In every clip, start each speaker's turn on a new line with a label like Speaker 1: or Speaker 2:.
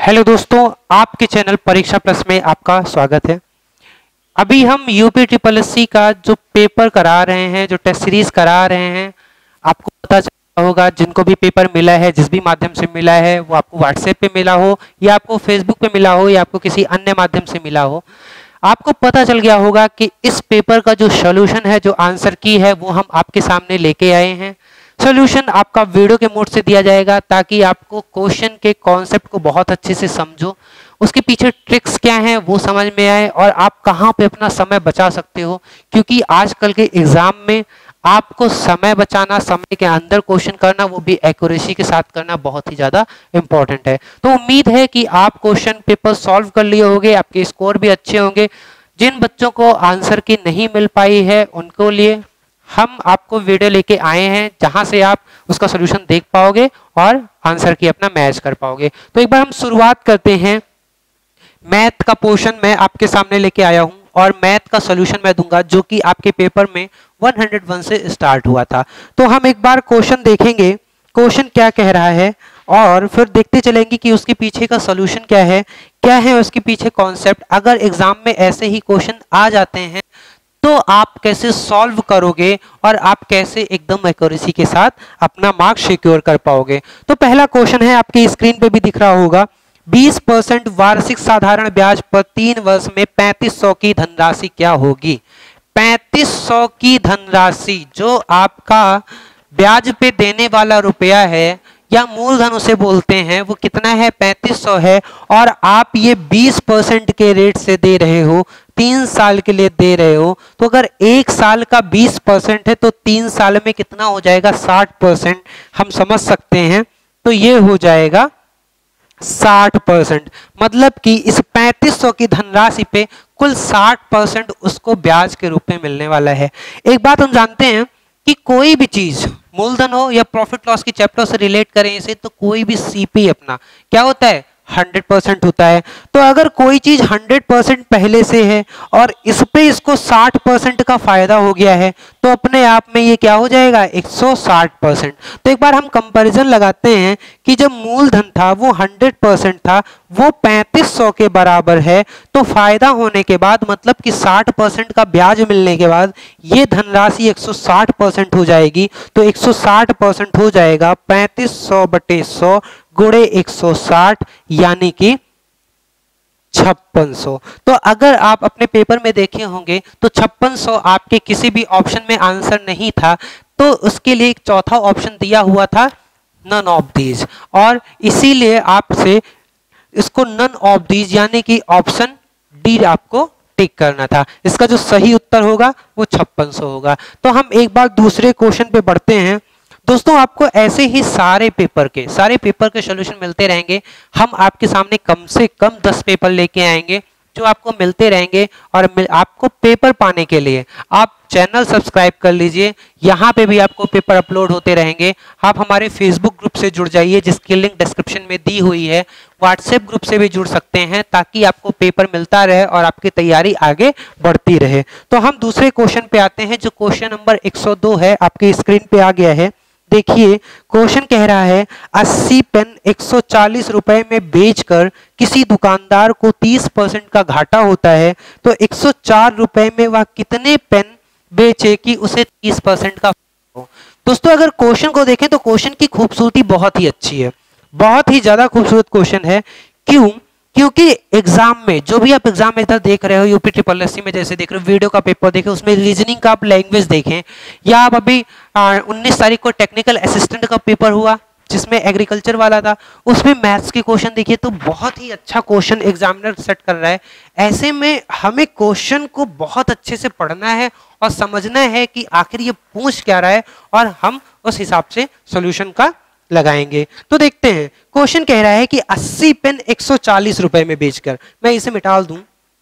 Speaker 1: Hello दोस्तों, आपके channel परीक्षा प्लस में आपका स्वागत है। अभी हम यूपी ट्रिपल एससी का जो पेपर करा रहे हैं, जो टेस्ट सीरीज करा रहे हैं, आपको पता चला होगा जिनको भी पेपर मिला है, जिस भी माध्यम से मिला है, वो आपको व्हाट्सएप पे मिला हो या आपको फेसबुक पे मिला हो या आपको किसी अन्य माध्यम से मिला हो, आपको पता चल गया होगा कि इस पेपर का जो सोल्यूशन है, जो आंसर की है, वो हम आपके सामने लेके आए हैं। सोल्यूशन आपका वीडियो के मोड से दिया जाएगा ताकि आपको क्वेश्चन के कॉन्सेप्ट को बहुत अच्छे से समझो, उसके पीछे ट्रिक्स क्या हैं वो समझ में आए और आप कहाँ पे अपना समय बचा सकते हो। क्योंकि आजकल के एग्जाम में आपको समय बचाना, समय के अंदर क्वेश्चन करना, वो भी एक्यूरेसी के साथ करना बहुत ही ज़्यादा इंपॉर्टेंट है। तो उम्मीद है कि आप क्वेश्चन पेपर सॉल्व कर लिए होंगे, आपके स्कोर भी अच्छे होंगे। जिन बच्चों को आंसर की नहीं मिल पाई है उनको लिए हम आपको वीडियो लेके आए हैं जहां से आप उसका सॉल्यूशन देख पाओगे और आंसर की अपना मैच कर पाओगे। तो एक बार हम शुरुआत करते हैं। मैथ का पोर्शन मैं आपके सामने लेके आया हूं और मैथ का सॉल्यूशन मैं दूंगा जो कि आपके पेपर में 101 से स्टार्ट हुआ था। तो हम एक बार क्वेश्चन देखेंगे, क्वेश्चन क्या कह रहा है और फिर देखते चलेंगे कि उसके पीछे का सॉल्यूशन क्या है उसके पीछे कॉन्सेप्ट। अगर एग्जाम में ऐसे ही क्वेश्चन आ जाते हैं तो आप कैसे सॉल्व करोगे और आप कैसे एकदम एक्यूरेसी के साथ अपना मार्क्स सिक्योर कर पाओगे। तो पहला क्वेश्चन है, आपकी स्क्रीन पे भी दिख रहा होगा, 20% वार्षिक साधारण ब्याज पर 3 वर्ष में 3500 की धनराशि क्या होगी। 3500 की धनराशि जो आपका ब्याज पे देने वाला रुपया है या मूलधन उसे बोलते हैं, वो कितना है, 3500 है और आप ये 20% के रेट से दे रहे हो, 3 साल के लिए दे रहे हो। तो अगर 1 साल का 20% है तो 3 साल में कितना हो जाएगा, 60%। हम समझ सकते हैं, तो ये हो जाएगा 60%। मतलब कि इस 3500 की धनराशि पे कुल 60% उसको ब्याज के रूप में मिलने वाला है। एक बात हम जानते हैं कि कोई भी चीज, मूलधन हो या प्रॉफिट लॉस की चैप्टर से रिलेट करें इसे, तो कोई भी सीपी अपना क्या होता है, 100% होता है। तो अगर कोई चीज 100% पहले से है और इस पे इसको 60% का फायदा हो गया है तो अपने आप में ये क्या हो जाएगा, 160%। तो एक बार हम कंपैरिजन लगाते हैं कि जब मूलधन था वो 100% था, वो 3500 के बराबर है, तो फायदा होने के बाद मतलब कि 60% का ब्याज मिलने के बाद ये धनराशि 160% हो जाएगी। तो 160% हो जाएगा 3500 बटे 100 गुणे 160 यानी कि 5600। तो अगर आप अपने पेपर में देखे होंगे तो 5600 आपके किसी भी ऑप्शन में आंसर नहीं था, तो उसके लिए एक चौथा ऑप्शन दिया हुआ था, नन ऑफ दीज, और इसीलिए आपसे इसको नन ऑफ दीज यानी कि ऑप्शन डी आपको टिक करना था। इसका जो सही उत्तर होगा वो 5600 होगा। तो हम एक बार दूसरे क्वेश्चन पे बढ़ते हैं। दोस्तों, आपको ऐसे ही सारे पेपर के सॉल्यूशन मिलते रहेंगे। हम आपके सामने कम से कम 10 पेपर लेके आएंगे जो आपको मिलते रहेंगे। और आपको पेपर पाने के लिए आप चैनल सब्सक्राइब कर लीजिए, यहाँ पे भी आपको पेपर अपलोड होते रहेंगे। आप हमारे फेसबुक ग्रुप से जुड़ जाइए जिसकी लिंक डिस्क्रिप्शन में दी हुई है। व्हाट्सएप ग्रुप से भी जुड़ सकते हैं ताकि आपको पेपर मिलता रहे और आपकी तैयारी आगे बढ़ती रहे। तो हम दूसरे क्वेश्चन पे आते हैं जो क्वेश्चन नंबर 102 है, आपकी स्क्रीन पे आ गया है। देखिए क्वेश्चन कह रहा है, 80 पेन 140 रुपए में बेचकर किसी दुकानदार को 30% का घाटा होता है, तो 104 रुपए में वह कितने पेन बेचे कि उसे 30% का हो। दोस्तों, अगर क्वेश्चन को देखें तो क्वेश्चन की खूबसूरती बहुत ही अच्छी है, बहुत ही ज्यादा खूबसूरत क्वेश्चन है। क्यों? क्योंकि एग्जाम में जो भी आप एग्जाम में इधर देख रहे हो, यूपी ट्रिपल एससी में जैसे देख रहे हो, वीडियो का पेपर देखें, उसमें रीजनिंग का आप लैंग्वेज देखें, या आप अभी 19 तारीख को टेक्निकल असिस्टेंट का पेपर हुआ जिसमें एग्रीकल्चर वाला था, उसमें मैथ्स के क्वेश्चन देखिए, तो बहुत ही अच्छा क्वेश्चन एग्जामिनर सेट कर रहा है। ऐसे में हमें क्वेश्चन को बहुत अच्छे से पढ़ना है और समझना है कि आखिर ये पूछ क्या रहा है और हम उस हिसाब से सोल्यूशन का लगाएंगे। तो देखते हैं, क्वेश्चन कह रहा है कि 80 पेन 140 रुपए में बेचकर, मैं इसे मिटा दूं,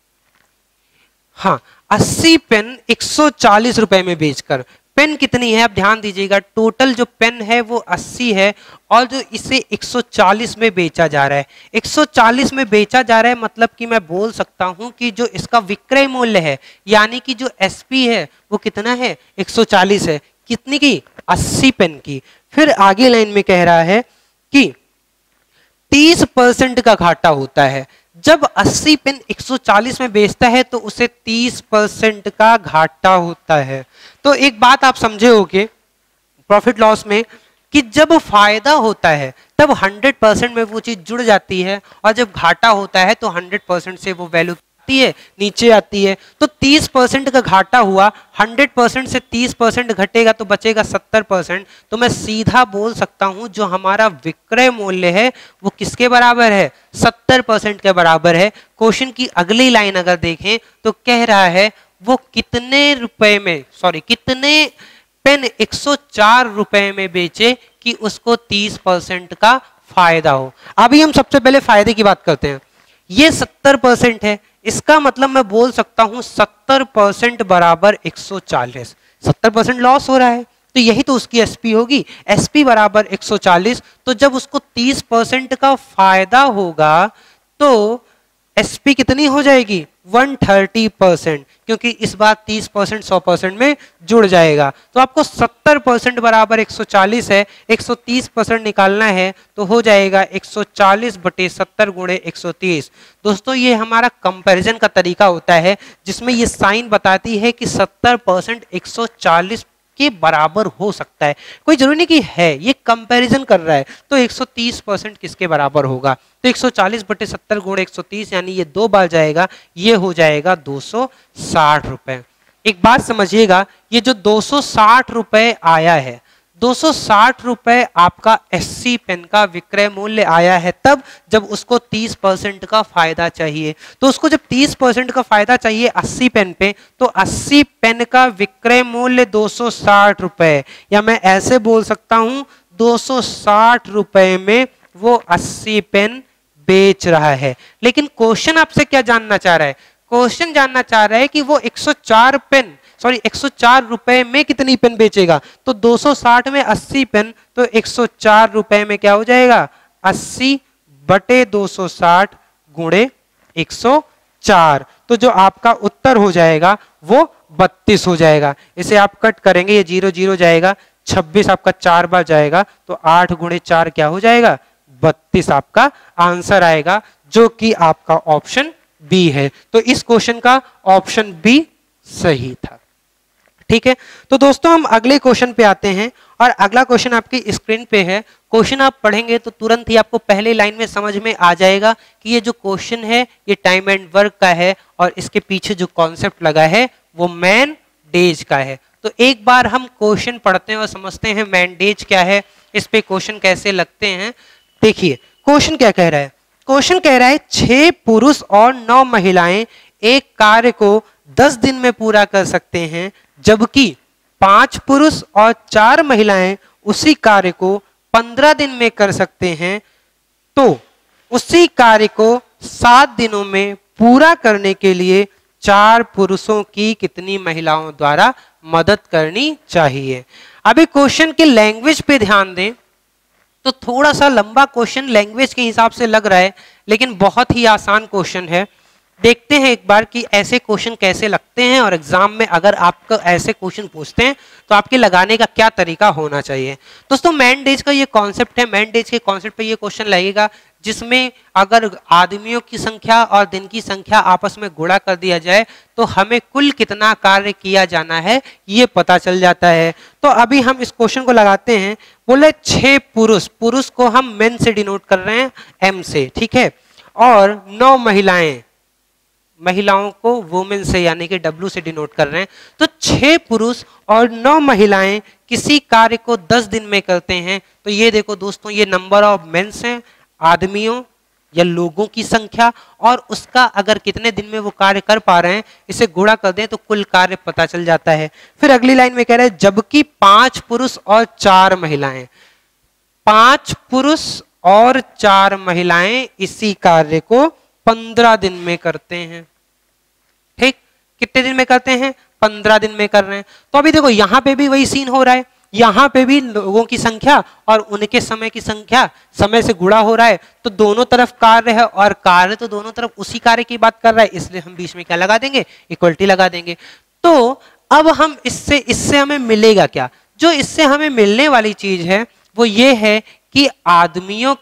Speaker 1: हाँ, 80 पेन 140 रुपए में बेचकर, पेन कितनी है आप ध्यान दीजिएगा, टोटल जो पेन है वो 80 है और जो इसे 140 में बेचा जा रहा है, 140 में बेचा जा रहा है, मतलब कि मैं बोल सकता हूं कि जो इसका विक्रय मूल्य है यानी कि जो एसपी है वो कितना है, 140 है। कितनी की, 80 पेन की। फिर आगे लाइन में कह रहा है कि 30% का घाटा होता है। जब 80 पेन 140 में बेचता है तो उसे 30% का घाटा होता है। तो एक बात आप समझे होगे प्रॉफिट लॉस में कि जब फायदा होता है तब 100% में वो चीज जुड़ जाती है, और जब घाटा होता है तो 100% से वो वैल्यू आती है नीचे आती है। तो 30% का घाटा हुआ, 100% से 30% घटेगा तो बचेगा 70%। तो मैं सीधा बोल सकता हूं जो हमारा विक्रय मूल्य है वो किसके बराबर है? 70% के बराबर है। क्वेश्चन की अगली लाइन अगर देखें तो कह रहा है वो कितने रुपए में, सॉरी कितने पेन 104 रुपए में बेचे कि उसको 30% का फायदा हो। अभी हम सबसे पहले फायदे की बात करते हैं। ये 70% है, इसका मतलब मैं बोल सकता हूं 70% बराबर 140। 70% लॉस हो रहा है तो यही तो उसकी एसपी होगी, एसपी बराबर 140। तो जब उसको 30% का फायदा होगा तो एसपी कितनी हो जाएगी? 130%, क्योंकि इस बार 30% 100% में जुड़ जाएगा। तो आपको 70% बराबर 140 है, 130% निकालना है तो हो जाएगा 140 बटे 70 गुणे 130। दोस्तों ये हमारा कंपैरिजन का तरीका होता है जिसमें ये साइन बताती है कि 70% 140 के बराबर हो सकता है, कोई जरूरी नहीं कि है, ये कंपैरिजन कर रहा है। तो 130% किसके बराबर होगा? तो 140 बटे 70 गुणे 130 यानी ये 2 बार जाएगा, ये हो जाएगा 260 रुपए। एक बात समझिएगा, ये जो 260 रुपए आया है, 260 रुपए आपका एससी पेन का विक्रय मूल्य आया है तब जब उसको 30% का फायदा चाहिए। तो उसको जब 30% का फायदा चाहिए 80 पेन पे, तो 80 पेन का विक्रय मूल्य 260 रुपए, या मैं ऐसे बोल सकता हूं 260 रुपए में वो 80 पेन बेच रहा है। लेकिन क्वेश्चन आपसे क्या जानना चाह रहा है? क्वेश्चन जानना चाह रहा है कि वो 104 रुपए में कितनी पेन बेचेगा। तो 260 में 80 पेन, तो 104 रुपए में क्या हो जाएगा? 80 बटे 260 गुणे 104। तो जो आपका उत्तर हो जाएगा वो 32 हो जाएगा। इसे आप कट करेंगे, ये 0 0 जाएगा, 26 आपका 4 बार जाएगा, तो 8 गुणे 4 क्या हो जाएगा? 32 आपका आंसर आएगा, जो कि आपका ऑप्शन बी है। तो इस क्वेश्चन का ऑप्शन बी सही था। ठीक है, तो दोस्तों हम अगले क्वेश्चन पे आते हैं, और अगला क्वेश्चन आपकी स्क्रीन पे है। क्वेश्चन आप पढ़ेंगे तो तुरंत ही आपको पहले लाइन में समझ में आ जाएगा कि ये जो क्वेश्चन है ये टाइम एंड वर्क का है, और इसके पीछे जो कॉन्सेप्ट लगा है वो मैन डेज का है। तो एक बार हम क्वेश्चन पढ़ते हैं और समझते हैं मैन डेज क्या है, इस पे क्वेश्चन कैसे लगते हैं। देखिए क्वेश्चन क्या कह रहा है। क्वेश्चन कह रहा है 6 पुरुष और 9 महिलाएं एक कार्य को 10 दिन में पूरा कर सकते हैं, जबकि 5 पुरुष और 4 महिलाएं उसी कार्य को 15 दिन में कर सकते हैं। तो उसी कार्य को 7 दिनों में पूरा करने के लिए 4 पुरुषों की कितनी महिलाओं द्वारा मदद करनी चाहिए। अभी क्वेश्चन के लैंग्वेज पे ध्यान दें तो थोड़ा सा लंबा क्वेश्चन लैंग्वेज के हिसाब से लग रहा है, लेकिन बहुत ही आसान क्वेश्चन है। देखते हैं एक बार कि ऐसे क्वेश्चन कैसे लगते हैं, और एग्जाम में अगर आपको ऐसे क्वेश्चन पूछते हैं तो आपके लगाने का क्या तरीका होना चाहिए। दोस्तों मैन डेज का ये कॉन्सेप्ट है, मैन डेज के कॉन्सेप्ट पे ये क्वेश्चन लगेगा जिसमें अगर आदमियों की संख्या और दिन की संख्या आपस में गुणा कर दिया जाए तो हमें कुल कितना कार्य किया जाना है ये पता चल जाता है। तो अभी हम इस क्वेश्चन को लगाते हैं। बोले 6 पुरुष, पुरुष को हम मेन से डिनोट कर रहे हैं एम से, ठीक है, और 9 महिलाएं, महिलाओं को वुमेन से यानी कि डब्ल्यू से डिनोट कर रहे हैं। तो 6 पुरुष और 9 महिलाएं किसी कार्य को 10 दिन में करते हैं। तो ये देखो दोस्तों, ये नंबर ऑफ मेंस हैं, आदमियों या लोगों की संख्या, और उसका अगर कितने दिन में वो कार्य कर पा रहे हैं इसे गुणा कर दें तो कुल कार्य पता चल जाता है। फिर अगली लाइन में कह रहे हैं जबकि 5 पुरुष और 4 महिलाएं, 5 पुरुष और 4 महिलाएं इसी कार्य को 15 दिन में करते हैं। ठीक, कितने दिन में करते हैं? 15 दिन में कर रहे हैं। तो अभी देखो यहां पे भी वही सीन हो रहा है, यहां पे भी लोगों की संख्या और उनके समय की संख्या समय से गुणा हो रहा है। तो दोनों तरफ कार्य है, और कार्य तो दोनों तरफ उसी कार्य की बात कर रहा है, इसलिए हम बीच में क्या लगा देंगे? इक्वलिटी लगा देंगे। तो अब हम इससे हमें मिलेगा क्या? जो इससे हमें मिलने वाली चीज है वो ये है कि आदमियों के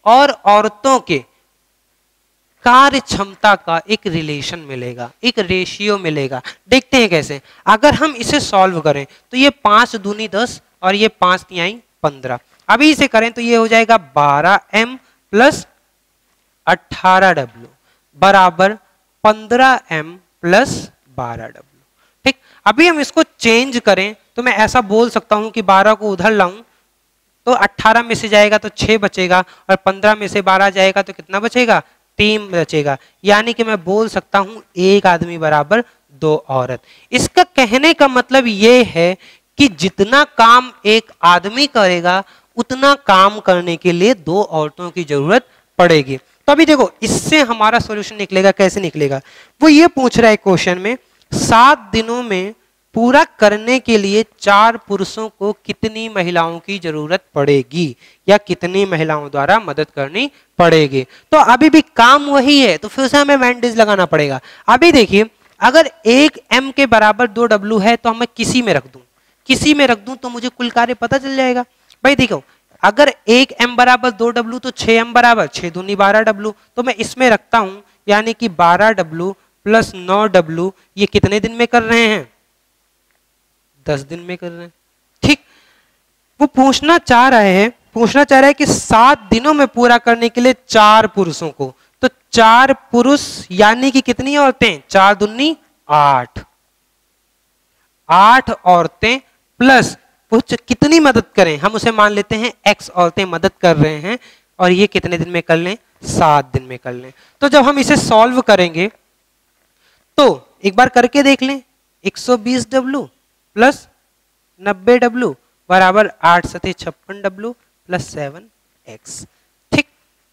Speaker 1: और औरतों के कार्य क्षमता का एक रिलेशन मिलेगा, एक रेशियो मिलेगा। देखते हैं कैसे। अगर हम इसे सॉल्व करें तो ये 5 दूनी 10 और ये 5 तिहाई 15। अभी इसे करें तो ये हो जाएगा 12m प्लस 18w बराबर 15m प्लस 12w। ठीक, अभी हम इसको चेंज करें तो मैं ऐसा बोल सकता हूं कि 12 को उधर लाऊं तो 18 में से जाएगा तो 6 बचेगा और 15 में से 12 जाएगा तो कितना बचेगा, 3 बचेगा। यानी कि मैं बोल सकता हूं एक आदमी बराबर 2 औरत। इसका कहने का मतलब ये है कि जितना काम एक आदमी करेगा उतना काम करने के लिए 2 औरतों की जरूरत पड़ेगी। तो अभी देखो इससे हमारा सॉल्यूशन निकलेगा, कैसे निकलेगा। वो ये पूछ रहा है क्वेश्चन में 7 दिनों में पूरा करने के लिए 4 पुरुषों को कितनी महिलाओं की जरूरत पड़ेगी या कितनी महिलाओं द्वारा मदद करनी पड़ेगी। तो अभी भी काम वही है, तो फिर से हमें वेंडेज लगाना पड़ेगा। अभी देखिए अगर 1m के बराबर 2w है तो मैं किसी में रख दूं तो मुझे कुल कार्य पता चल जाएगा। भाई देखो अगर 1m बराबर 2w तो 6m बराबर 6 दूनी 12w, तो मैं इसमें रखता हूं यानी कि 12w प्लस 9w ये कितने दिन में कर रहे हैं, 10 दिन में कर रहे हैं। ठीक, वो पूछना चाह रहा है कि 7 दिनों में पूरा करने के लिए 4 पुरुषों को, तो 4 पुरुष यानी कि कितनी औरतें, 4 दूनी 8 औरतें प्लस कुछ कितनी मदद करें, हम उसे मान लेते हैं x औरतें मदद कर रहे हैं और ये कितने दिन में कर लें, 7 दिन में कर लें। तो जब हम इसे सॉल्व करेंगे तो एक बार करके देख लें, 120w प्लस 90w बराबर 8 सते 56w प्लस 7x। ठीक,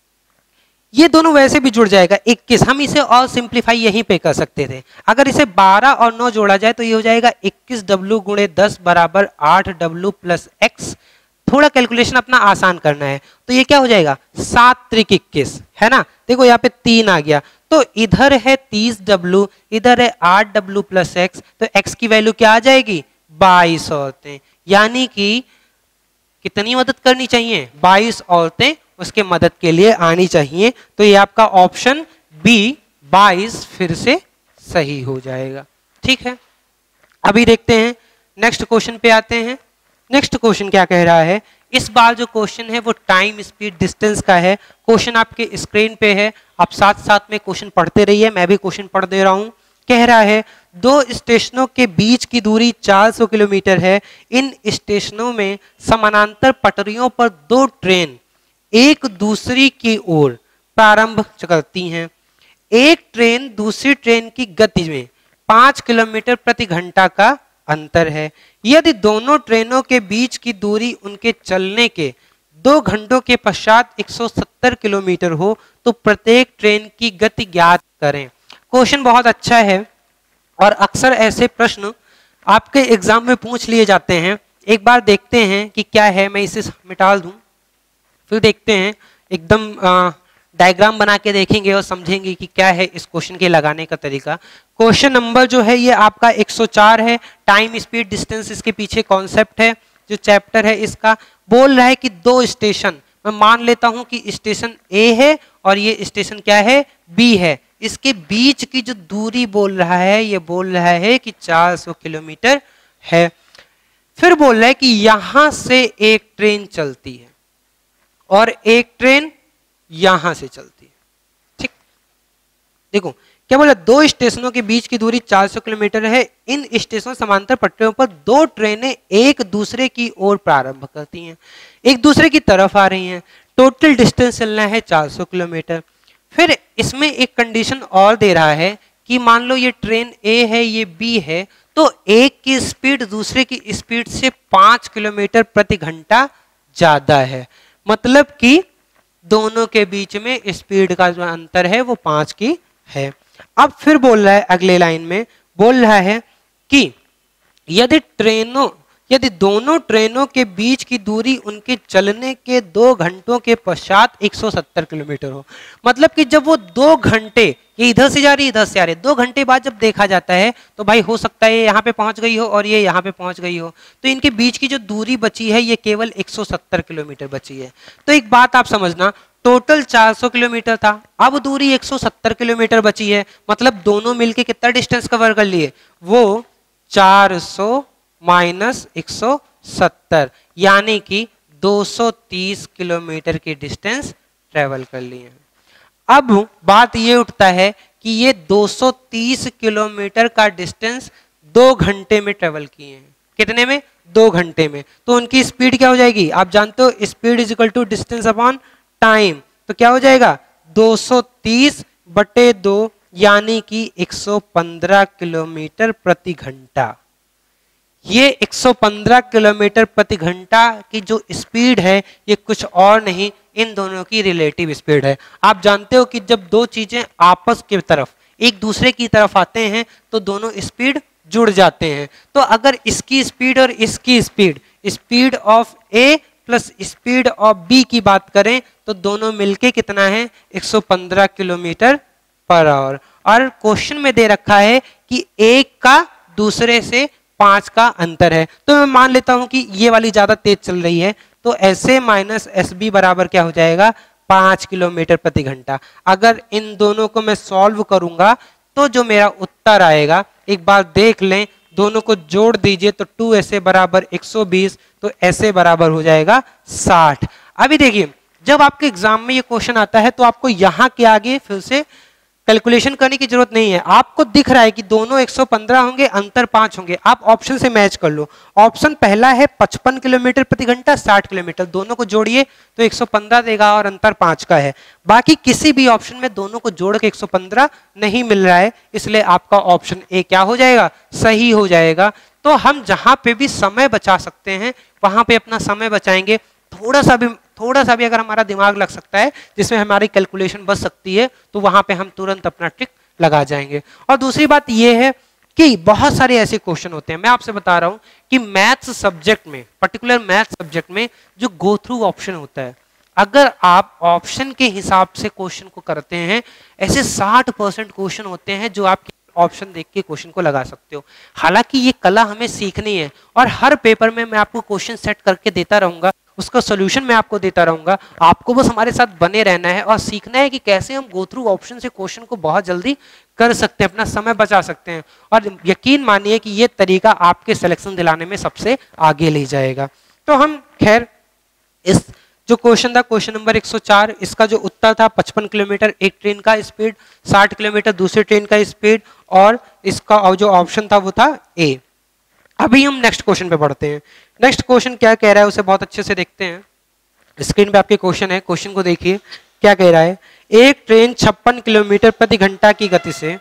Speaker 1: ये दोनों वैसे भी जुड़ जाएगा 21। हम इसे और सिंप्लीफाई यहीं पे कर सकते थे। अगर इसे 12 और 9 जोड़ा जाए तो ये हो जाएगा 21w गुणे 10 बराबर 8w प्लस x। थोड़ा कैलकुलेशन अपना आसान करना है तो ये क्या हो जाएगा 7 त्रिक 21 है ना। देखो यहाँ पे 3 आ गया तो इधर है 30w, इधर है 8w प्लस x, तो x की वैल्यू क्या आ जाएगी 22 औरतें। यानी कि कितनी मदद करनी चाहिए, 22 औरतें उसके मदद के लिए आनी चाहिए। तो ये आपका ऑप्शन बी 22 फिर से सही हो जाएगा। ठीक है, अभी देखते हैं नेक्स्ट क्वेश्चन पे आते हैं। नेक्स्ट क्वेश्चन क्या कह रहा है, इस बार जो क्वेश्चन है वो टाइम स्पीड डिस्टेंस का है। क्वेश्चन आपके स्क्रीन पे है, आप साथ साथ में क्वेश्चन पढ़ते रहिए, मैं भी क्वेश्चन पढ़ दे रहा हूं। कह रहा है 2 स्टेशनों के बीच की दूरी 400 किलोमीटर है। इन स्टेशनों में समानांतर पटरियों पर 2 ट्रेन एक दूसरी की ओर प्रारंभ करती हैं। एक ट्रेन दूसरी ट्रेन की गति में 5 किलोमीटर प्रति घंटा का अंतर है। यदि दोनों ट्रेनों के बीच की दूरी उनके चलने के 2 घंटों के पश्चात 170 किलोमीटर हो तो प्रत्येक ट्रेन की गति ज्ञात करें। क्वेश्चन बहुत अच्छा है और अक्सर ऐसे प्रश्न आपके एग्जाम में पूछ लिए जाते हैं। एक बार देखते हैं कि क्या है, मैं इसे मिटा दूं फिर देखते हैं, एकदम डायग्राम बना के देखेंगे और समझेंगे कि क्या है इस क्वेश्चन के लगाने का तरीका। क्वेश्चन नंबर जो है ये आपका 104 है। टाइम स्पीड डिस्टेंस इसके पीछे कॉन्सेप्ट है, जो चैप्टर है इसका। बोल रहा है कि 2 स्टेशन, मैं मान लेता हूं कि स्टेशन ए है और ये स्टेशन क्या है बी है। इसके बीच की जो दूरी बोल रहा है ये बोल रहा है कि 400 किलोमीटर है। फिर बोल रहा है कि यहां से एक ट्रेन चलती है और एक ट्रेन यहां से चलती है। ठीक, देखो क्या बोला, 2 स्टेशनों के बीच की दूरी 400 किलोमीटर है। इन स्टेशनों समांतर पटरियों पर 2 ट्रेनें एक दूसरे की ओर प्रारंभ करती हैं, एक दूसरे की तरफ आ रही हैं। टोटल डिस्टेंस चलना है 400 किलोमीटर। फिर इसमें एक कंडीशन और दे रहा है कि मान लो ये ट्रेन ए है ये बी है, तो एक की स्पीड दूसरे की स्पीड से 5 किलोमीटर प्रति घंटा ज्यादा है। मतलब कि दोनों के बीच में स्पीड का जो अंतर है वो 5 की है। अब फिर बोल रहा है अगले लाइन में, बोल रहा है कि यदि दोनों ट्रेनों के बीच की दूरी उनके चलने के 2 घंटों के पश्चात 170 किलोमीटर हो। मतलब कि जब वो 2 घंटे, ये इधर से जा रही इधर से आ रही, 2 घंटे बाद जब देखा जाता है तो भाई हो सकता है ये यहाँ पे पहुंच गई हो और ये यहाँ पे पहुंच गई हो, तो इनके बीच की जो दूरी बची है ये केवल 170 किलोमीटर बची है। तो एक बात आप समझना, टोटल 400 किलोमीटर था, अब दूरी 170 किलोमीटर बची है, मतलब दोनों मिलके कितना डिस्टेंस कवर कर लिए, वो 400 माइनस 170 यानी कि 230 किलोमीटर की डिस्टेंस ट्रेवल कर लिए हैं। अब बात ये उठता है कि ये 230 किलोमीटर का डिस्टेंस 2 घंटे में ट्रेवल किए हैं। कितने में? 2 घंटे में। तो उनकी स्पीड क्या हो जाएगी? आप जानते हो speed is equal to distance upon time, तो क्या हो जाएगा 230 बटे 2 यानी कि 115 किलोमीटर प्रति घंटा। ये 115 किलोमीटर प्रति घंटा की जो स्पीड है ये कुछ और नहीं, इन दोनों की रिलेटिव स्पीड है। आप जानते हो कि जब दो चीजें आपस की तरफ एक दूसरे की तरफ आते हैं तो दोनों स्पीड जुड़ जाते हैं। तो अगर इसकी स्पीड और इसकी speed, speed of A plus speed of B की बात करें तो दोनों मिलके कितना है 115 किलोमीटर पर आवर। और क्वेश्चन में दे रखा है कि एक का दूसरे से 5 का अंतर है, तो मैं मान लेता हूं कि ये वाली ज्यादा तेज चल रही है, तो ऐसे माइनस एस बी बराबर क्या हो जाएगा 5 किलोमीटर प्रति घंटा। अगर इन दोनों को मैं सॉल्व करूंगा तो जो मेरा उत्तर आएगा, एक बार देख लें, दोनों को जोड़ दीजिए तो 2 ऐसे बराबर 120, तो ऐसे बराबर हो जाएगा 60। अभी देखिए जब आपके एग्जाम में ये क्वेश्चन आता है तो आपको यहां के आगे फिर से कैलकुलेशन करने की जरूरत नहीं है। आपको दिख रहा है कि दोनों 115 होंगे, अंतर 5 होंगे, आप ऑप्शन से मैच कर लो। ऑप्शन पहला है 55 किलोमीटर प्रति घंटा 60 किलोमीटर, दोनों को जोड़िए तो 115 देगा और अंतर 5 का है। बाकी किसी भी ऑप्शन में दोनों को जोड़ के 115 नहीं मिल रहा है, इसलिए आपका ऑप्शन ए क्या हो जाएगा, सही हो जाएगा। तो हम जहां पे भी समय बचा सकते हैं वहां पे अपना समय बचाएंगे। थोड़ा सा भी अगर हमारा दिमाग लग सकता है जिसमें हमारी कैलकुलेशन बच सकती है तो वहां पे हम तुरंत अपना ट्रिक लगा जाएंगे। और दूसरी बात यह है कि बहुत सारे ऐसे क्वेश्चन होते हैं, मैं आपसे बता रहा हूं कि मैथ्स सब्जेक्ट में, पर्टिकुलर मैथ्स सब्जेक्ट में जो गो थ्रू ऑप्शन होता है, अगर आप ऑप्शन के हिसाब से क्वेश्चन को करते हैं, ऐसे 60% क्वेश्चन होते हैं जो आप ऑप्शन देख के क्वेश्चन को लगा सकते हो। हालांकि ये कला हमें सीखनी है और हर पेपर में मैं आपको क्वेश्चन सेट करके देता रहूंगा, उसका सॉल्यूशन मैं आपको देता रहूंगा। आपको बस हमारे साथ बने रहना है और सीखना है कि कैसे हम गो थ्रू ऑप्शन से क्वेश्चन को बहुत जल्दी कर सकते हैं, अपना समय बचा सकते हैं। और यकीन मानिए कि ये तरीका आपके सिलेक्शन दिलाने में सबसे आगे ले जाएगा। तो हम खैर इस जो क्वेश्चन था, क्वेश्चन नंबर 104, इसका जो उत्तर था 55 किलोमीटर एक ट्रेन का स्पीड, 60 किलोमीटर दूसरी ट्रेन का स्पीड, और इसका जो ऑप्शन था वो था ए। अभी हम नेक्स्ट क्वेश्चन पे बढ़ते हैं। नेक्स्ट क्वेश्चन क्या कह रहा है उसे बहुत अच्छे से देखते हैं। स्क्रीन पे आपके क्वेश्चन है, क्वेश्चन को देखिए क्या कह रहा है। एक ट्रेन 56 किलोमीटर प्रति घंटा की गति से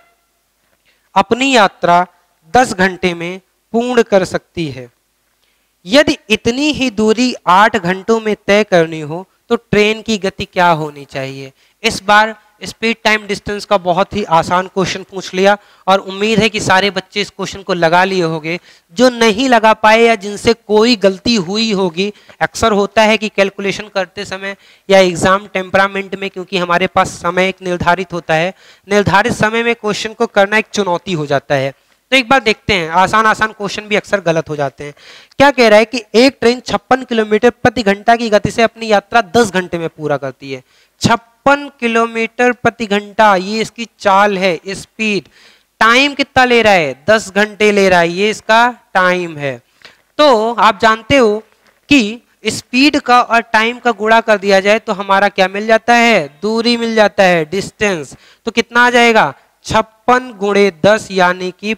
Speaker 1: अपनी यात्रा 10 घंटे में पूर्ण कर सकती है। यदि इतनी ही दूरी 8 घंटों में तय करनी हो तो ट्रेन की गति क्या होनी चाहिए। इस बार स्पीड टाइम डिस्टेंस का बहुत ही आसान क्वेश्चन पूछ लिया और उम्मीद है कि सारे बच्चे इस क्वेश्चन को लगा लिए होंगे। जो नहीं लगा पाए या जिनसे कोई गलती हुई होगी, अक्सर होता है कि कैलकुलेशन करते समय या एग्जाम टेम्परामेंट में, क्योंकि हमारे पास समय एक निर्धारित होता है, निर्धारित समय में क्वेश्चन को करना एक चुनौती हो जाता है। तो एक बार देखते हैं, आसान क्वेश्चन भी अक्सर गलत हो जाते हैं। क्या कह रहा है कि एक ट्रेन 56 किलोमीटर प्रति घंटा की गति से अपनी यात्रा 10 घंटे में पूरा करती है। 56 किलोमीटर प्रति घंटा ये इसकी चाल है, स्पीड। टाइम कितना ले रहा है, 10 घंटे ले रहा है, ये इसका टाइम है। तो आप जानते हो कि स्पीड का और टाइम का गुणा कर दिया जाए तो हमारा क्या मिल जाता है, दूरी मिल जाता है, डिस्टेंस। तो कितना आ जाएगा, 56 गुणे 10 यानी कि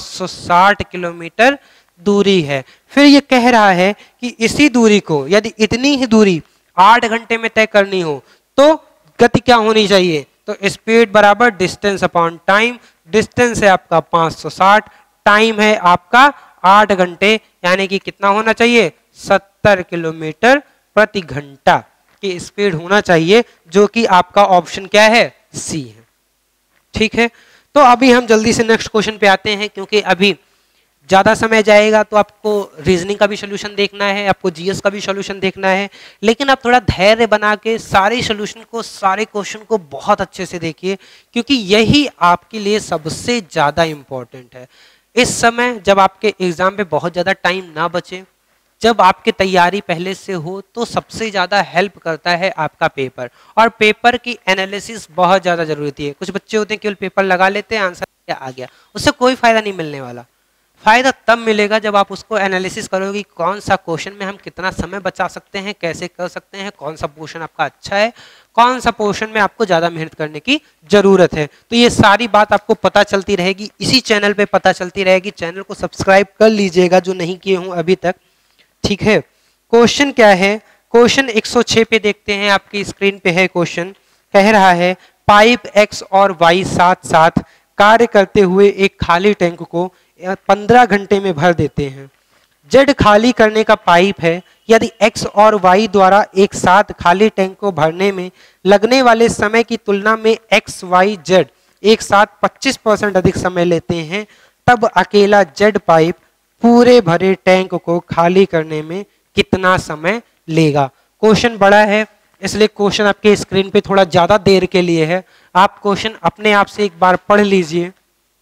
Speaker 1: 560 किलोमीटर दूरी है। फिर ये कह रहा है कि इसी दूरी को, यदि इतनी ही दूरी 8 घंटे में तय करनी हो तो गति क्या होनी चाहिए, तो स्पीड बराबर डिस्टेंस अपॉन टाइम। डिस्टेंस है आपका 560, टाइम है आपका 8 घंटे, यानी कि कितना होना चाहिए, 70 किलोमीटर प्रति घंटा की स्पीड होना चाहिए, जो कि आपका ऑप्शन क्या है, सी है। ठीक है, तो अभी हम जल्दी से नेक्स्ट क्वेश्चन पे आते हैं, क्योंकि अभी ज्यादा समय जाएगा तो आपको रीजनिंग का भी सॉल्यूशन देखना है, आपको जीएस का भी सॉल्यूशन देखना है। लेकिन आप थोड़ा धैर्य बना के सारे सॉल्यूशन को, सारे क्वेश्चन को बहुत अच्छे से देखिए, क्योंकि यही आपके लिए सबसे ज्यादा इंपॉर्टेंट है। इस समय जब आपके एग्जाम पे बहुत ज्यादा टाइम ना बचे जब आपकी तैयारी पहले से हो तो सबसे ज़्यादा हेल्प करता है आपका पेपर, और पेपर की एनालिसिस बहुत ज़्यादा जरूरी होती है। कुछ बच्चे होते हैं केवल पेपर लगा लेते हैं, आंसर क्या आ गया, उससे कोई फायदा नहीं मिलने वाला। फायदा तब मिलेगा जब आप उसको एनालिसिस करोगे, कौन सा क्वेश्चन में हम कितना समय बचा सकते हैं, कैसे कर सकते हैं, कौन सा पोर्शन आपका अच्छा है, कौन सा पोर्शन में आपको ज़्यादा मेहनत करने की जरूरत है। तो ये सारी बात आपको पता चलती रहेगी, इसी चैनल पे पता चलती रहेगी। चैनल को सब्सक्राइब कर लीजिएगा जो नहीं किए हूं अभी तक, ठीक है। क्वेश्चन क्या है, क्वेश्चन 106 पे देखते हैं, आपकी स्क्रीन पे है क्वेश्चन। कह रहा है पाइप एक्स और वाई साथ साथ कार्य करते हुए एक खाली टैंक को 15 घंटे में भर देते हैं। जेड खाली करने का पाइप है। यदि एक्स और वाई द्वारा एक साथ खाली टैंक को भरने में लगने वाले समय की तुलना में एक्स वाई जेड एक साथ 25% अधिक समय लेते हैं, तब अकेला जेड पाइप पूरे भरे टैंक को खाली करने में कितना समय लेगा। क्वेश्चन बड़ा है, इसलिए क्वेश्चन आपके स्क्रीन पे थोड़ा ज्यादा देर के लिए है। आप क्वेश्चन अपने आप से एक बार पढ़ लीजिए।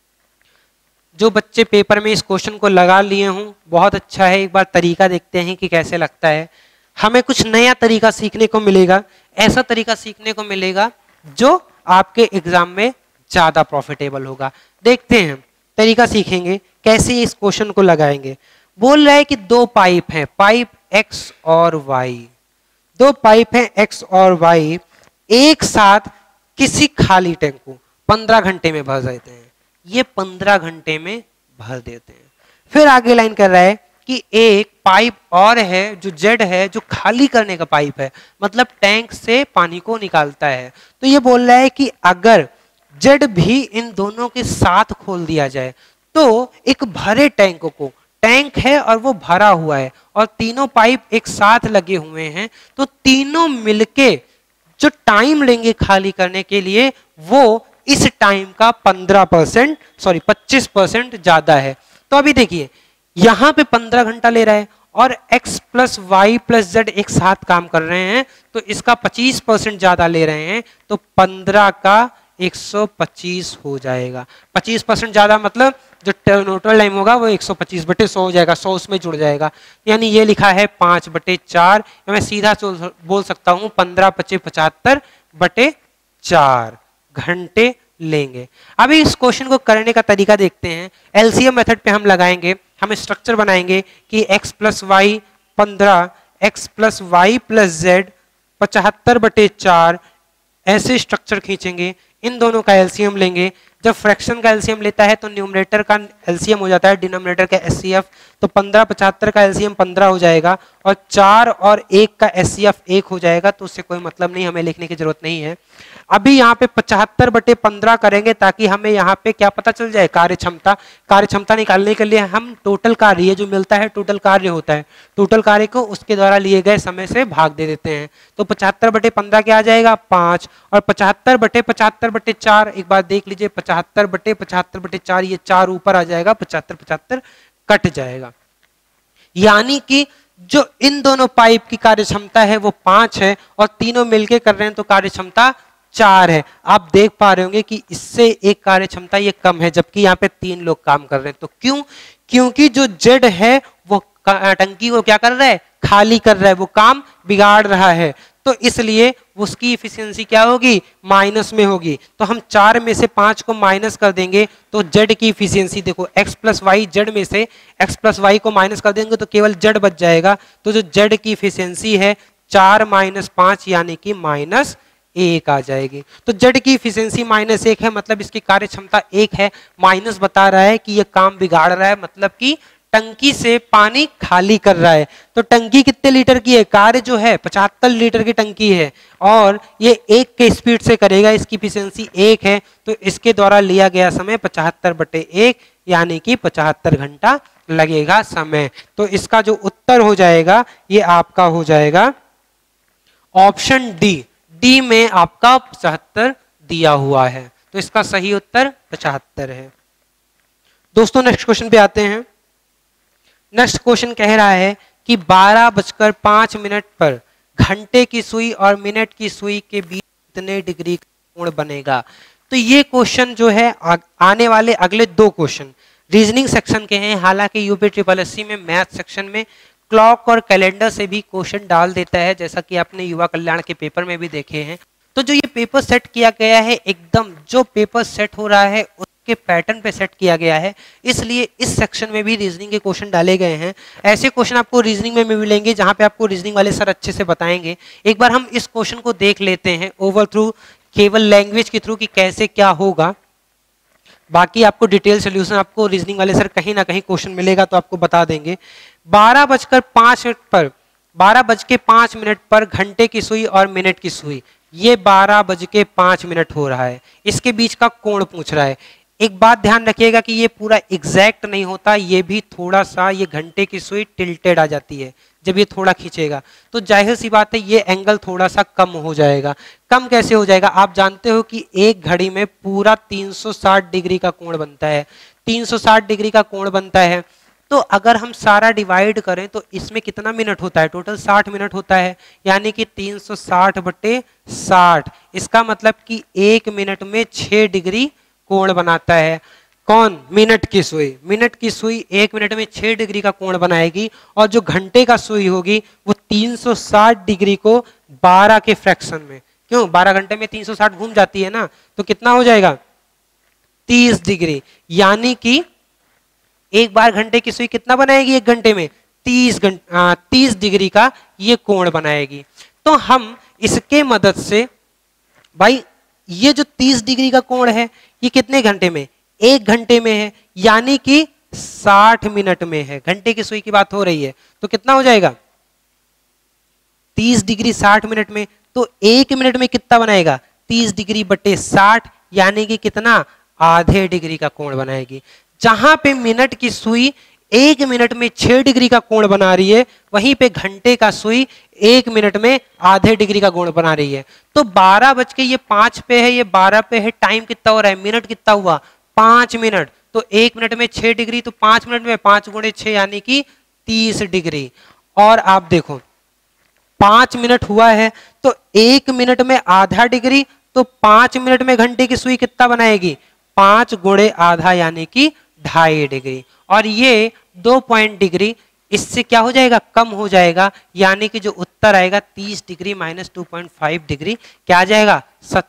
Speaker 1: जो बच्चे पेपर में इस क्वेश्चन को लगा लिए हों, बहुत अच्छा है। एक बार तरीका देखते हैं कि कैसे लगता है। हमें कुछ नया तरीका सीखने को मिलेगा, ऐसा तरीका सीखने को मिलेगा जो आपके एग्जाम में ज्यादा प्रॉफिटेबल होगा। देखते हैं तरीका सीखेंगे कैसे इस क्वेश्चन को लगाएंगे। बोल रहा है कि दो पाइप हैं, पाइप एक्स और वाई, दो पाइप हैं एक्स और वाई, एक साथ किसी खाली टैंक को 15 घंटे में भर देते हैं। ये 15 घंटे में भर देते हैं। फिर आगे लाइन कर रहा है कि एक पाइप और है जो जेड है, जो खाली करने का पाइप है, मतलब टैंक से पानी को निकालता है। तो ये बोल रहा है कि अगर जेड भी इन दोनों के साथ खोल दिया जाए तो एक भरे टैंक को, टैंक है और वो भरा हुआ है और तीनों पाइप एक साथ लगे हुए हैं, तो तीनों मिलके जो टाइम लेंगे खाली करने के लिए वो इस टाइम का 25% ज्यादा है। तो अभी देखिए यहां पे 15 घंटा ले रहा है और x plus Y plus Z एक साथ काम कर रहे हैं, तो इसका 25% ज्यादा ले रहे हैं, तो 15 का 125 हो जाएगा। 25% ज्यादा मतलब जो टोटल टाइम होगा वो 125/100 हो जाएगा, 100 उसमें जुड़ जाएगा। यानी ये लिखा है 5/4, या मैं सीधा बोल सकता हूं 15×5=75/4 घंटे लेंगे। अभी इस क्वेश्चन को करने का तरीका देखते हैं। एलसीएम मेथड पे हम लगाएंगे, हम स्ट्रक्चर बनाएंगे कि x plus Y 15, x plus Y plus Z 75/4, ऐसे स्ट्रक्चर खींचेंगे। इन दोनों का एलसीएम लेंगे। जब फ्रैक्शन का एलसीएम लेता है तो न्यूमरेटर का एलसीएम हो जाता है डिनोमिनेटर का एचसीएफ, तो 15/75 का एलसीएम 15 हो जाएगा और 4 और 1 का एचसीएफ 1 हो जाएगा, तो उससे कोई मतलब नहीं, हमें लिखने की जरूरत नहीं है। अभी यहाँ पे 75/15 करेंगे ताकि हमें यहाँ पे क्या पता चल जाए, कार्य क्षमता। कार्य क्षमता निकालने के लिए हम टोटल कार्य जो मिलता है, टोटल कार्य होता है, टोटल कार्य को उसके द्वारा लिए गए समय से भाग दे देते हैं। तो 75/15 क्या आ जाएगा 5, और 75/75/4 एक बार देख लीजिए, 75/75/4 ये 4 ऊपर आ जाएगा, 75/75 कट जाएगा। यानी कि जो इन दोनों पाइप की कार्य क्षमता है वो 5 है और तीनों मिलके कर रहे हैं तो कार्य क्षमता 4 है। आप देख पा रहे होंगे कि इससे एक कार्य क्षमता ये कम है, जबकि यहाँ पे 3 लोग काम कर रहे हैं। तो क्यों? क्योंकि जो जेड है वो टंकी को क्या कर रहा है, खाली कर रहा है, वो काम बिगाड़ रहा है, तो इसलिए उसकी इफिशियंसी क्या होगी, माइनस में होगी। तो हम 4 में से 5 को माइनस कर देंगे तो जेड की इफिशियंसी देखो, x प्लस वाई जेड में से x प्लस वाई को माइनस कर देंगे तो केवल जेड बच जाएगा। तो जो जेड की इफिशियंसी है 4 - 5 यानी कि -1 आ जाएगी। तो जेड की इफिशियंसी -1 है, मतलब इसकी कार्य क्षमता 1 है। माइनस बता रहा है कि ये काम बिगाड़ रहा है, मतलब कि टंकी से पानी खाली कर रहा है। तो टंकी कितने लीटर की है, कार्य जो है 75 लीटर की टंकी है और ये 1 के स्पीड से करेगा, इसकी इफिशियंसी 1 है, तो इसके द्वारा लिया गया समय 75/1 यानी कि 75 घंटा लगेगा समय। तो इसका जो उत्तर हो जाएगा ये आपका हो जाएगा ऑप्शन डी। डी में आपका 75 दिया हुआ है, तो इसका सही उत्तर 75 है। दोस्तों नेक्स्ट क्वेश्चन पे आते हैं। नेक्स्ट क्वेश्चन कह रहा है कि 12:05 पर घंटे की सुई और मिनट की सुई के बीच कितने डिग्री का कोण बनेगा। तो ये क्वेश्चन जो है आने वाले अगले 2 क्वेश्चन रीजनिंग सेक्शन के हैं। हालांकि यूपी ट्रिपल एससी में मैथ सेक्शन में क्लॉक और कैलेंडर से भी क्वेश्चन डाल देता है, जैसा कि आपने युवा कल्याण के पेपर में भी देखे हैं। तो जो ये पेपर सेट किया गया है, एकदम जो पेपर सेट हो रहा है उसके पैटर्न पे सेट किया गया है, इसलिए इस सेक्शन में भी रीजनिंग के क्वेश्चन डाले गए हैं। ऐसे क्वेश्चन आपको रीजनिंग में मिलेंगे जहां पे आपको रीजनिंग वाले सर अच्छे से बताएंगे। एक बार हम इस क्वेश्चन को देख लेते हैं ओवर थ्रू, केवल लैंग्वेज के थ्रू कि कैसे क्या होगा। बाकी आपको डिटेल सोल्यूशन आपको रीजनिंग वाले सर कहीं ना कहीं क्वेश्चन मिलेगा तो आपको बता देंगे। 12:05 पर घंटे की सुई और मिनट की सुई, ये 12:05 हो रहा है। इसके बीच का कोण पूछ रहा है। एक बात ध्यान रखिएगा कि ये पूरा एग्जैक्ट नहीं होता, ये भी थोड़ा सा, ये घंटे की सुई टिल्टेड आ जाती है जब ये थोड़ा खींचेगा, तो जाहिर सी बात है ये एंगल थोड़ा सा कम हो जाएगा। कम कैसे हो जाएगा? आप जानते हो कि एक घड़ी में पूरा 360 डिग्री का कोण बनता है। 360 डिग्री का कोण बनता है, तो अगर हम सारा डिवाइड करें तो इसमें कितना मिनट होता है? टोटल 60 मिनट होता है, यानी कि 360/60। इसका मतलब कि एक मिनट में 6 डिग्री कोण बनाता है। कौन? मिनट की सुई। मिनट की सुई एक मिनट में 6 डिग्री का कोण बनाएगी, और जो घंटे का सुई होगी वो 360 डिग्री को 12 के फ्रैक्शन में, क्यों 12 घंटे में 360 घूम जाती है ना, तो कितना हो जाएगा? 30 डिग्री। यानी कि एक बार घंटे की सुई कितना बनाएगी? एक घंटे में 30 डिग्री का ये कोण बनाएगी। तो हम इसके मदद से, भाई ये जो 30 डिग्री का कोण है ये कितने घंटे में? एक घंटे में है, यानी कि 60 मिनट में है। घंटे की सुई की बात हो रही है, तो कितना हो जाएगा? 30 डिग्री 60 मिनट में, तो एक मिनट में कितना बनाएगा? 30 डिग्री बटे 60, यानी कि कितना? आधे डिग्री का कोण बनाएगी। जहां पे मिनट की सुई एक मिनट में 6 डिग्री का कोण बना रही है, वहीं पे घंटे का सुई एक मिनट में आधे डिग्री का कोण बना रही है। तो 12:05 पे है, ये 12 पे है। टाइम कितना हो रहा है? मिनट कितना हुआ? 5 मिनट। तो एक मिनट में 6 डिग्री, तो 5 मिनट में 5 गुणे 6 यानी कि 30 डिग्री। और आप देखो 5 मिनट हुआ है, तो एक मिनट में आधा डिग्री, तो 5 मिनट में घंटे की सुई कितना बनाएगी? 5 गुणे आधा यानी कि 2.5 डिग्री। और ये 2 पॉइंट डिग्री इससे क्या हो जाएगा? कम हो जाएगा, यानी कि जो उत्तर आएगा 30 डिग्री माइनस 2.5 डिग्री क्या आ जाएगा?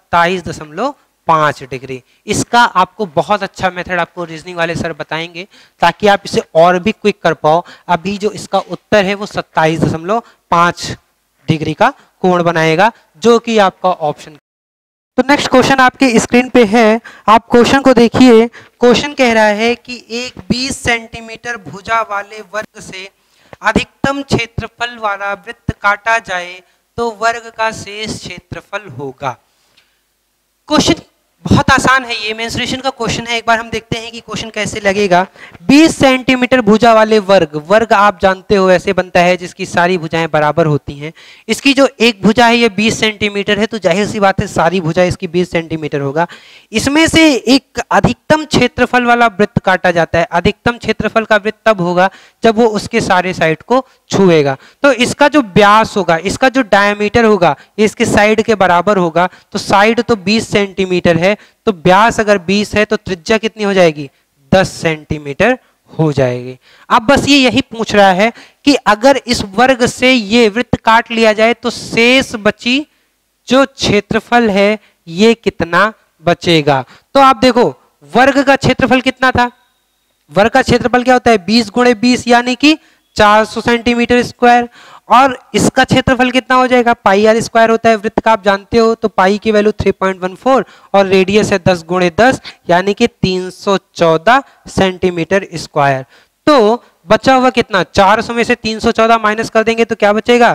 Speaker 1: 27.5 डिग्री। इसका आपको बहुत अच्छा मेथड आपको रीजनिंग वाले सर बताएंगे, ताकि आप इसे और भी क्विक कर पाओ। अभी जो इसका उत्तर है वो 27.5 डिग्री का कोण बनाएगा, जो कि आपका ऑप्शन। तो नेक्स्ट क्वेश्चन आपके स्क्रीन पे है, आप क्वेश्चन को देखिए। क्वेश्चन कह रहा है कि एक 20 सेंटीमीटर भुजा वाले वर्ग से अधिकतम क्षेत्रफल वाला वृत्त काटा जाए तो वर्ग का शेष क्षेत्रफल होगा। क्वेश्चन बहुत आसान है, ये मेंसुरेशन का क्वेश्चन है। एक बार हम देखते हैं कि क्वेश्चन कैसे लगेगा। 20 सेंटीमीटर भुजा वाले वर्ग, वर्ग आप जानते हो ऐसे बनता है जिसकी सारी भुजाएं बराबर होती हैं। इसकी जो एक भुजा है ये 20 सेंटीमीटर है, तो जाहिर सी बात है सारी भुजा इसकी 20 सेंटीमीटर होगा। इसमें से एक अधिकतम क्षेत्रफल वाला वृत्त काटा जाता है। अधिकतम क्षेत्रफल का वृत्त तब होगा जब वो उसके सारे साइड को छुएगा। तो इसका जो व्यास होगा, इसका जो डायमीटर होगा, इसके साइड के बराबर होगा। तो साइड तो 20 सेंटीमीटर है, तो व्यास अगर 20 है तो त्रिज्या कितनी हो जाएगी? 10 सेंटीमीटर हो जाएगी। अब बस ये यही पूछ रहा है कि अगर इस वर्ग से ये वृत्त काट लिया जाए तो शेष बची जो क्षेत्रफल है ये कितना बचेगा। तो आप देखो वर्ग का क्षेत्रफल कितना था? वर्ग का क्षेत्रफल क्या होता है? 20 गुणे 20 यानी कि 400 सेंटीमीटर स्क्वायर। और इसका क्षेत्रफल कितना हो जाएगा? पाई आर स्क्वायर होता है वृत्त का, आप जानते हो। तो पाई की वैल्यू 3.14 और रेडियस है 10 गुणे 10 यानी कि 314 सेंटीमीटर स्क्वायर। तो बचा हुआ कितना? 400 में से 314 माइनस कर देंगे तो क्या बचेगा?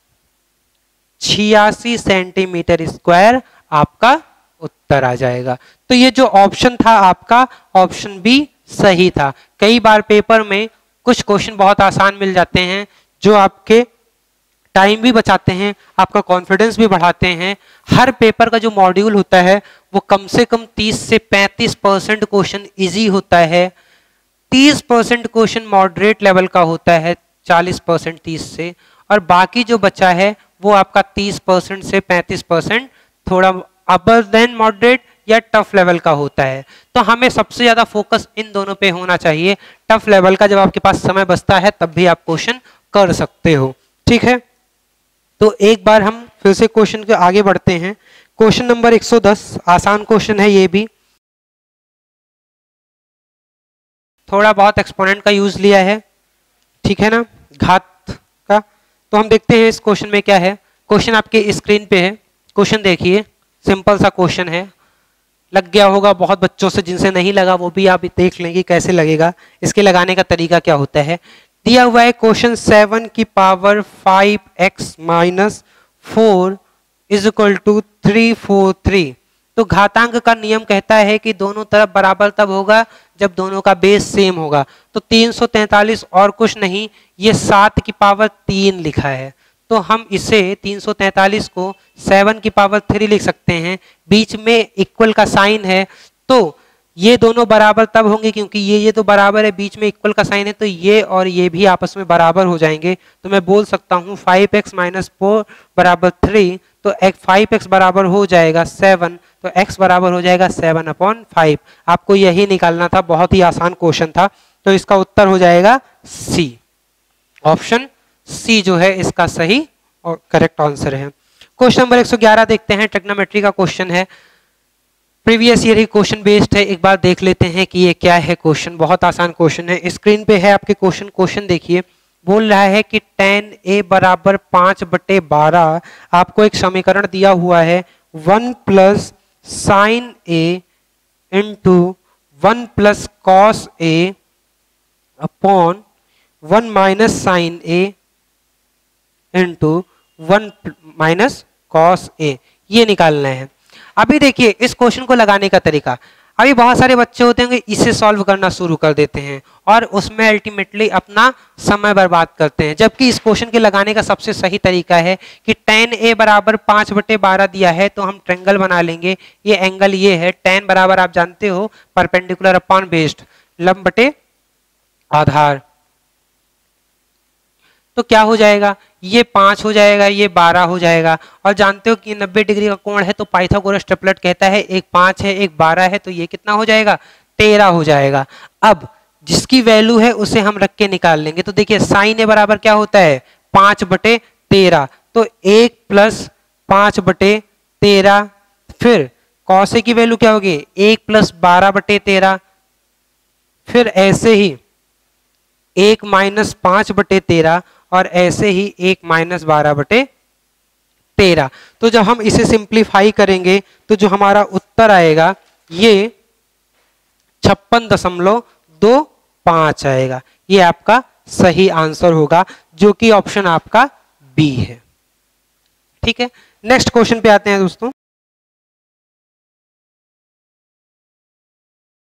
Speaker 1: 86 सेंटीमीटर स्क्वायर आपका उत्तर आ जाएगा। तो ये जो ऑप्शन था आपका, ऑप्शन बी सही था। कई बार पेपर में कुछ क्वेश्चन बहुत आसान मिल जाते हैं जो आपके टाइम भी बचाते हैं, आपका कॉन्फिडेंस भी बढ़ाते हैं। हर पेपर का जो मॉड्यूल होता है वो कम से कम 30 से 35% क्वेश्चन इजी होता है, 30% क्वेश्चन मॉडरेट लेवल का होता है, 40% 30 से, और बाकी जो बचा है वो आपका 30% से 35% थोड़ा अपर देन मॉडरेट या टफ लेवल का होता है। तो हमें सबसे ज्यादा फोकस इन दोनों पे होना चाहिए। टफ लेवल का जब आपके पास समय बचता है तब भी आप क्वेश्चन कर सकते हो। ठीक है, तो एक बार हम फिर से क्वेश्चन के आगे बढ़ते हैं। क्वेश्चन नंबर 110 आसान क्वेश्चन है ये भी, थोड़ा बहुत एक्सपोनेंट का यूज लिया है, ठीक है ना, घात का। तो हम देखते हैं इस क्वेश्चन में क्या है। क्वेश्चन आपके स्क्रीन पे है, क्वेश्चन देखिए, सिंपल सा क्वेश्चन है, लग गया होगा बहुत बच्चों से, जिनसे नहीं लगा वो भी आप देख लेंगे कैसे लगेगा। इसके लगाने का तरीका क्या होता है, दिया हुआ है क्वेश्चन 7 की power 5x minus 4 is equal to 343। तो घातांक का नियम कहता है कि दोनों तरफ बराबर तब होगा जब दोनों का बेस सेम होगा। तो 343 और कुछ नहीं, ये 7 की पावर 3 लिखा है, तो हम इसे 343 को 7 की पावर 3 लिख सकते हैं। बीच में इक्वल का साइन है, तो ये दोनों बराबर तब होंगे क्योंकि ये तो बराबर है, बीच में इक्वल का साइन है, तो ये और ये भी आपस में बराबर हो जाएंगे। तो मैं बोल सकता हूँ 5x माइनस 4 बराबर 3, तो 5x बराबर हो जाएगा 7, तो x बराबर हो जाएगा 7/5। आपको यही निकालना था, बहुत ही आसान क्वेश्चन था। तो इसका उत्तर हो जाएगा सी, ऑप्शन सी जो है इसका सही और करेक्ट आंसर है। क्वेश्चन नंबर 111 देखते हैं, ट्रिग्नोमेट्री का क्वेश्चन है, प्रीवियस ईयर ही क्वेश्चन बेस्ड है। एक बार देख लेते हैं कि ये क्या है क्वेश्चन, बहुत आसान क्वेश्चन है। स्क्रीन पे है आपके क्वेश्चन देखिए, बोल रहा है कि tan a बराबर 5/12। आपको एक समीकरण दिया हुआ है 1 plus sine a into 1 plus cos a upon 1 minus sine a into 1 minus cos a, ये निकालना है। अभी देखिए इस क्वेश्चन को लगाने का तरीका, अभी बहुत सारे बच्चे होते हैं इसे सॉल्व करना शुरू कर देते हैं और उसमें अल्टीमेटली अपना समय बर्बाद करते हैं, जबकि इस क्वेश्चन के लगाने का सबसे सही तरीका है कि tan a बराबर 5/12 दिया है, तो हम ट्रायंगल बना लेंगे। ये एंगल ये है, tan बराबर आप जानते हो परपेंडिकुलर अपॉन बेस्ड, लंब बटे आधार। तो क्या हो जाएगा, ये 5 हो जाएगा, ये 12 हो जाएगा। और जानते हो कि 90 डिग्री का कोण है, तो पाइथागोरस ट्रिपलेट कहता है एक 5 है एक 12 है, तो ये कितना हो जाएगा, 13 हो जाएगा। अब जिसकी वैल्यू है उसे हम रख के निकाल लेंगे। तो देखिए साइन ए बराबर क्या होता है 5/13, तो 1 प्लस 5/13, फिर कॉस ए की वैल्यू क्या होगी 1 प्लस 12/13, फिर ऐसे ही 1 माइनस 5/13 और ऐसे ही 1 माइनस 12/13। तो जब हम इसे सिंप्लीफाई करेंगे तो जो हमारा उत्तर आएगा ये 56.25 आएगा। ये आपका सही आंसर होगा, जो कि ऑप्शन आपका बी है। ठीक है, नेक्स्ट क्वेश्चन पे आते हैं दोस्तों।